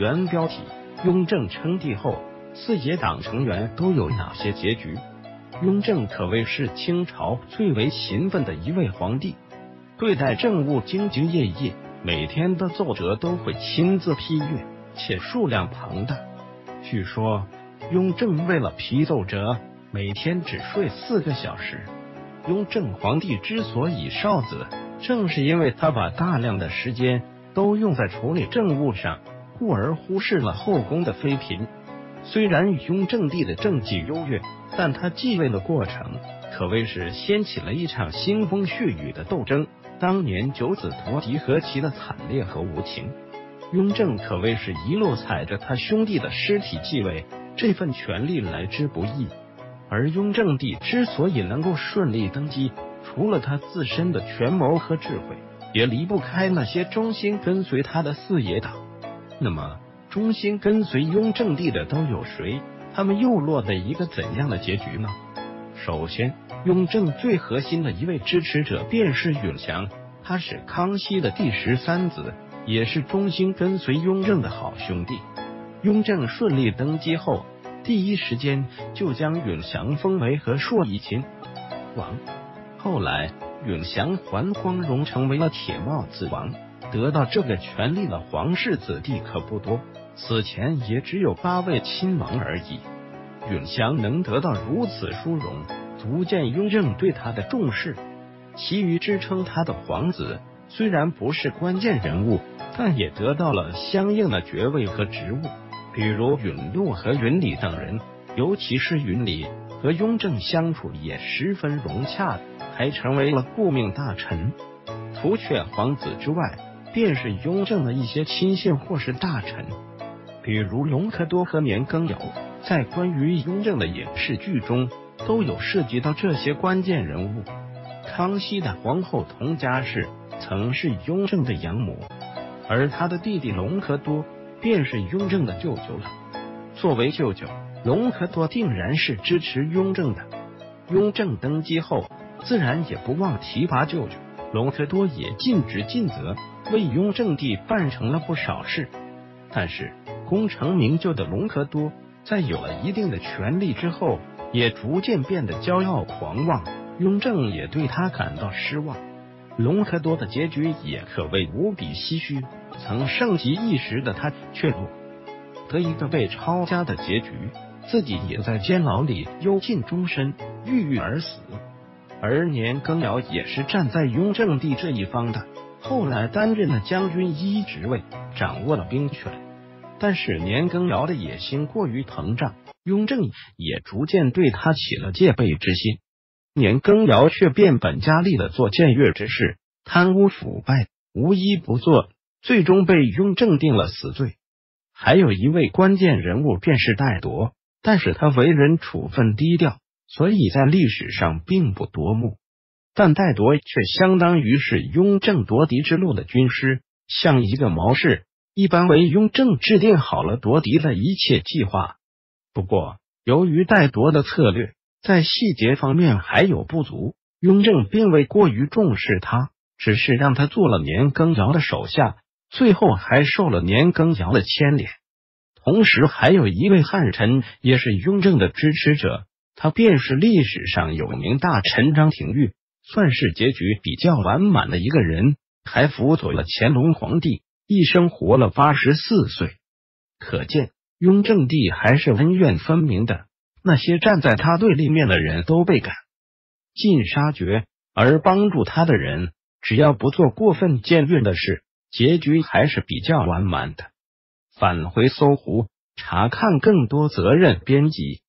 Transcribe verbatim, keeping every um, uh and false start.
原标题：雍正称帝后，四野党成员都有哪些结局？雍正可谓是清朝最为勤奋的一位皇帝，对待政务兢兢业业，每天的奏折都会亲自批阅，且数量庞大。据说雍正为了批奏折，每天只睡四个小时。雍正皇帝之所以少子，正是因为他把大量的时间都用在处理政务上，故而忽视了后宫的妃嫔。虽然雍正帝的政绩优越，但他继位的过程可谓是掀起了一场腥风血雨的斗争。当年九子夺嫡何其的惨烈和无情，雍正可谓是一路踩着他兄弟的尸体继位，这份权力来之不易。而雍正帝之所以能够顺利登基，除了他自身的权谋和智慧，也离不开那些忠心跟随他的四野党。那么忠心跟随雍正帝的都有谁？他们又落得一个怎样的结局呢？首先，雍正最核心的一位支持者便是允祥，他是康熙的第十三子，也是忠心跟随雍正的好兄弟。雍正顺利登基后，第一时间就将允祥封为和硕怡亲王。后来允祥还光荣成为了铁帽子王，得到这个权力的皇室子弟可不多，此前也只有八位亲王而已。允祥能得到如此殊荣，足见雍正对他的重视。其余支撑他的皇子虽然不是关键人物，但也得到了相应的爵位和职务，比如允禄和允礼等人，尤其是允礼和雍正相处也十分融洽，还成为了顾命大臣。除却皇子之外，便是雍正的一些亲信或是大臣，比如隆科多和年羹尧，在关于雍正的影视剧中都有涉及到这些关键人物。康熙的皇后佟佳氏曾是雍正的养母，而他的弟弟隆科多便是雍正的舅舅了。作为舅舅，隆科多定然是支持雍正的。雍正登基后，自然也不忘提拔舅舅，隆科多也尽职尽责，为雍正帝办成了不少事。但是功成名就的隆科多在有了一定的权力之后，也逐渐变得骄傲狂妄，雍正也对他感到失望。隆科多的结局也可谓无比唏嘘，曾盛极一时的他却落得一个被抄家的结局，自己也在监牢里幽禁终身，郁郁而死。而年羹尧也是站在雍正帝这一方的，后来担任了将军一职位，掌握了兵权。但是年羹尧的野心过于膨胀，雍正也逐渐对他起了戒备之心。年羹尧却变本加厉的做僭越之事，贪污腐败，无一不做，最终被雍正定了死罪。还有一位关键人物便是戴铎，但是他为人处分低调，所以在历史上并不夺目。但戴铎却相当于是雍正夺嫡之路的军师，像一个谋士，一般为雍正制定好了夺嫡的一切计划。不过由于戴铎的策略在细节方面还有不足，雍正并未过于重视他，只是让他做了年羹尧的手下，最后还受了年羹尧的牵连。同时还有一位汉臣也是雍正的支持者，他便是历史上有名大臣张廷玉，算是结局比较完满的一个人，还辅佐了乾隆皇帝，一生活了八十四岁。可见雍正帝还是恩怨分明的，那些站在他对立面的人都被赶尽杀绝，而帮助他的人只要不做过分僭越的事，结局还是比较完满的。返回搜狐，查看更多责任编辑。